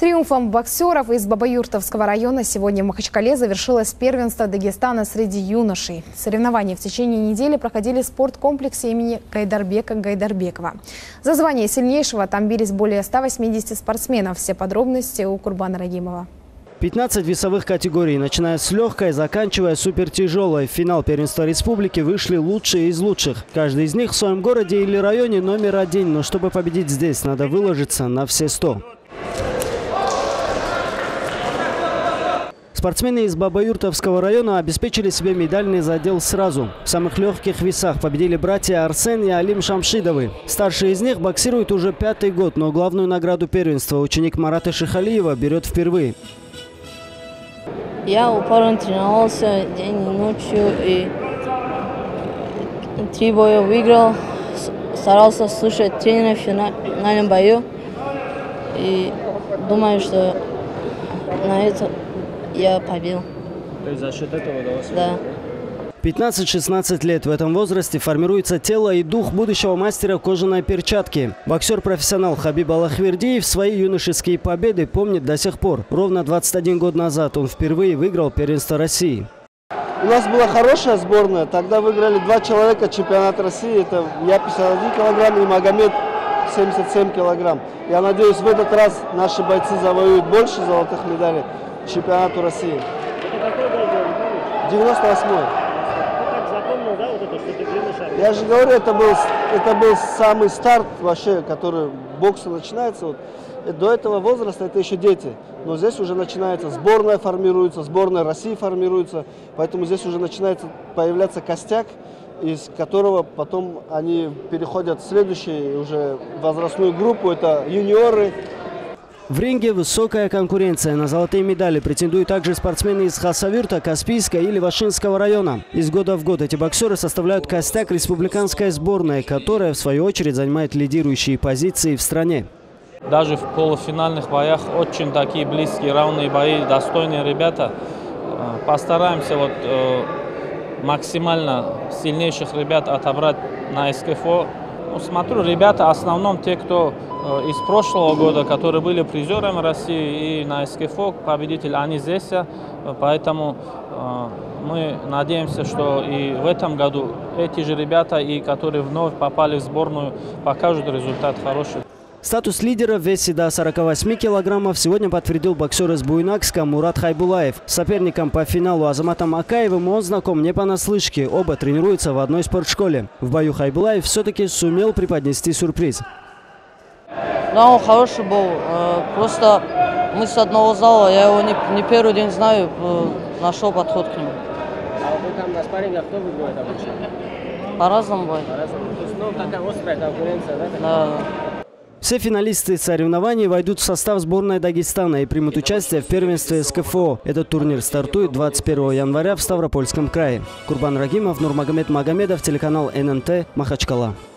Триумфом боксеров из Бабаюртовского района сегодня в Махачкале завершилось первенство Дагестана среди юношей. Соревнования в течение недели проходили в спорткомплексе имени Гайдарбека Гайдарбекова. За звание сильнейшего там бились более 180 спортсменов. Все подробности у Курбана Рагимова. 15 весовых категорий, начиная с легкой, заканчивая супертяжелой. В финал первенства республики вышли лучшие из лучших. Каждый из них в своем городе или районе номер один. Но чтобы победить здесь, надо выложиться на все 100. Спортсмены из Бабаюртовского района обеспечили себе медальный задел сразу. В самых легких весах победили братья Арсен и Алим Шамшидовы. Старший из них боксирует уже 5-й год, но главную награду первенства ученик Марата Шихалиева берет впервые. Я упорно тренировался день и ночью и 3 боя выиграл. Старался слушать тренера в финальном бою. И думаю, что на это я победил. То есть за счет этого удалось? Да. 15-16 лет. В этом возрасте формируется тело и дух будущего мастера кожаной перчатки. Боксер-профессионал Хабиб Аллахвердиев свои юношеские победы помнит до сих пор. Ровно 21 год назад он впервые выиграл первенство России. У нас была хорошая сборная. Тогда выиграли 2 человека чемпионат России. Это я 51 килограмм и Магомед 77 килограмм. Я надеюсь, в этот раз наши бойцы завоюют больше золотых медалей чемпионату России. Это какой год был? 98-й. Как запомнил, да, вот это, что ты длинный. Я же говорю, это был самый старт вообще, который бокса начинается. Вот. До этого возраста это еще дети. Но здесь уже начинается сборная формируется, сборная России формируется. Поэтому здесь уже начинается появляться костяк, из которого потом они переходят в следующую уже возрастную группу. Это юниоры. В ринге высокая конкуренция. На золотые медали претендуют также спортсмены из Хасавюрта, Каспийска или Вашинского района. Из года в год эти боксеры составляют костяк республиканской сборной, которая в свою очередь занимает лидирующие позиции в стране. Даже в полуфинальных боях очень такие близкие, равные бои, достойные ребята. Постараемся максимально сильнейших ребят отобрать на СКФО. Смотрю, ребята, в основном те, кто из прошлого года, которые были призерами России и на СКФО, победители, они здесь. Поэтому мы надеемся, что и в этом году эти же ребята, и которые вновь попали в сборную, покажут результат хороший. Статус лидера в весе до 48 килограммов сегодня подтвердил боксер из Буйнакска Мурат Хайбулаев. С соперником по финалу Азаматом Акаевым он знаком не понаслышке. Оба тренируются в одной спортшколе. В бою Хайбулаев все-таки сумел преподнести сюрприз. Да, он хороший был. Просто мы с одного зала, я его не первый день знаю, нашел подход к нему. А вы там на спаррингах кто выигрывает обычно? По-разному бой. По-разному. То есть, такая острая конкуренция, да? Да. Все финалисты соревнований войдут в состав сборной Дагестана и примут участие в первенстве СКФО. Этот турнир стартует 21 января в Ставропольском крае. Курбан Рагимов, Нурмагомед Магомедов, телеканал ННТ, Махачкала.